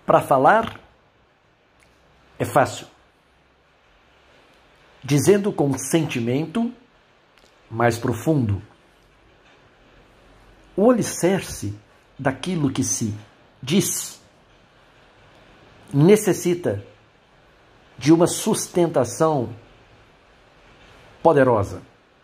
Para falar, é fácil. Dizendo com sentimento mais profundo. O alicerce daquilo que se diz necessita de uma sustentação poderosa.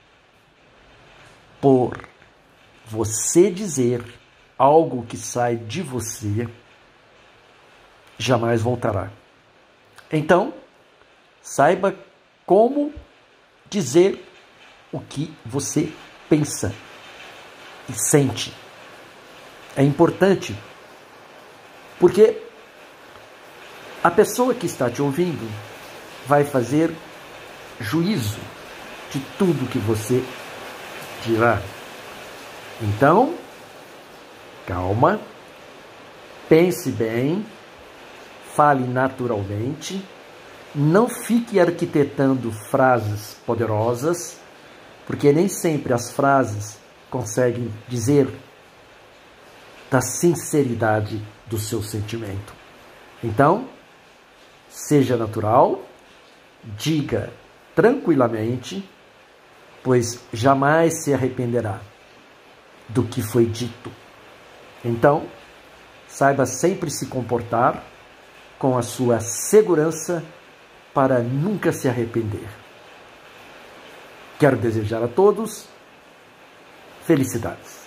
Por você dizer algo que sai de você, jamais voltará. Então, saiba como dizer o que você pensa e sente. É importante, porque a pessoa que está te ouvindo vai fazer juízo de tudo que você dirá. Então, calma, pense bem, fale naturalmente, não fique arquitetando frases poderosas, porque nem sempre as frases conseguem dizer da sinceridade do seu sentimento. Então, seja natural, diga tranquilamente, pois jamais se arrependerá do que foi dito. Então, saiba sempre se comportar com a sua segurança para nunca se arrepender. Quero desejar a todos felicidades.